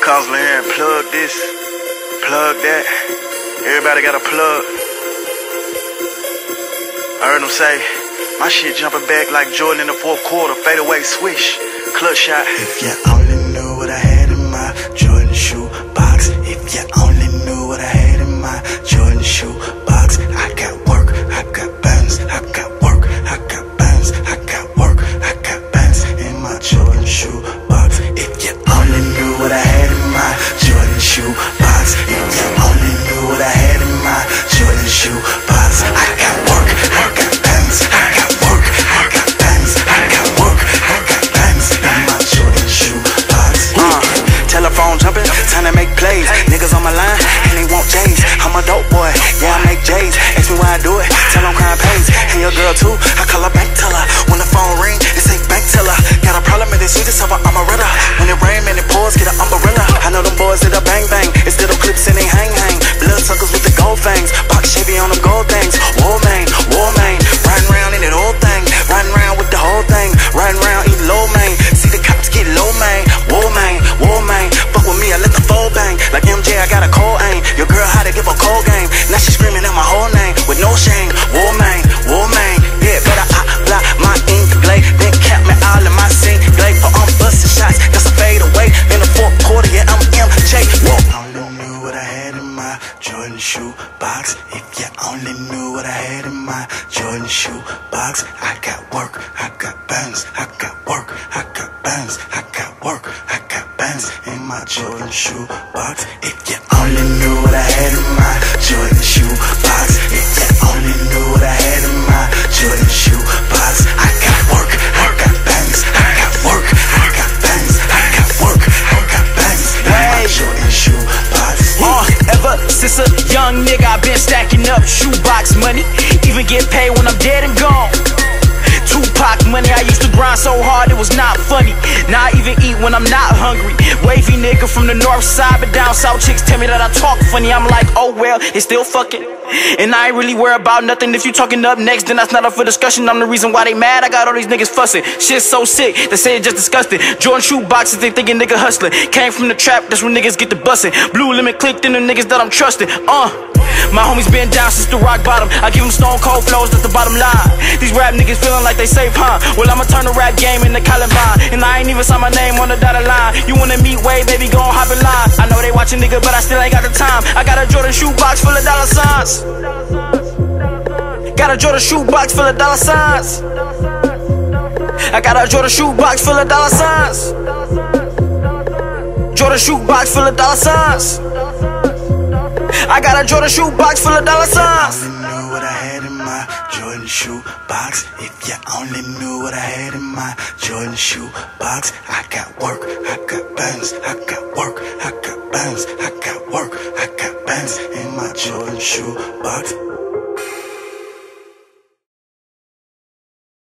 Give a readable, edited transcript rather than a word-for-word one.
constantly hearing plug this, plug that. Everybody got a plug. I heard them say, my shit jumping back like Jordan in the fourth quarter, fadeaway swish, clutch shot. If you only knew what I had in my Jordan shoe box, if you only knew what I had in my Jordan shoe box, I got work, I got bands, I got work, I got bands, I got work, I got bands in my Jordan shoe box. If you only knew what I had in my Jordan shoe box, if you only knew what I had in my Jordan shoe box, I got work, I got bands, I got work, I got bands, I got work, I got bands in my Jordan shoe box. Telephone jumping, time to make plays. Niggas on my line, and they want J's. I'm a dope boy, yeah, I make J's. Ask me why I do it, tell them crime pays. And your girl too, I call her bank teller. When the phone ring, it say bank teller. Got a problem in this sweet, it's over, I'm a runner. When it rain, man, it pours, get an umbrella. I know them boys did a bang bang, instead of clips and they hang hang. Blood suckers with the gold fangs, box Chevy on them gold things. War man, riding around in that old thing. Riding around with the whole thing, riding around eat low man. See the cops get low man, war man. Fuck with me, I let the fold bang. Like MJ, I got a cold aim. Your girl had to give a cold game. Now she screaming out my whole name with no shame. War man. Yeah, better I block my ink blade. Then cap me all in my sink blade. For I'm busting shots, that's a fade away. In the fourth quarter, yeah, I'm MJ. Whoa. Only knew what I had in my Jordan shoe box. If you only knew what I had in my Jordan shoe box, I got work, I got bands, I got work, I got bands, I got work, I got bands in my Jordan shoe box. If you only knew what I had in my Jordan shoe box, if you only knew what I had in my Jordan shoe box, I got work, I got bands, I got work, I got bands, I got work, I got bands in my Jordan shoe box. Ever since a young nigga, I've been stacking up shoebox money. Even get paid when I'm dead and gone. Tupac money, I used to grind so hard it was not funny. Now I even eat when I'm not hungry. Wavy nigga from the north side, but down south chicks tell me that I talk funny. I'm like, oh well, they still fucking. And I ain't really worried about nothing. If you talking up next, then that's not up for discussion. I'm the reason why they mad. I got all these niggas fussing. Shit's so sick, they say it's just disgusting. Jordan shoe boxes, they thinking nigga hustling. Came from the trap, that's when niggas get the bussin'. Blue limit clicked in the niggas that I'm trusting. My homies been down since the rock bottom. I give them stone cold flows, that's the bottom line. These rap niggas feeling like they safe, huh? Well, I'ma turn the rap game into Columbine. And I ain't even saw my name on the dotted line. You wanna meet Wade, baby, gon' hop in line. I know they watching nigga, but I still ain't got the time. I got a Jordan shoe box full of dollar signs. Got a Jordan shoe box full of dollar signs. I got a Jordan shoe box full of dollar signs. Jordan shoe box full of dollar signs. I got a Jordan shoe box full of dollar signs. Only knew what I had in my Jordan shoe box. If you only knew what I had in my Jordan shoe box, I got work, I got bands, I got work, I got bands, I got work, I got bands in my Jordan shoe box.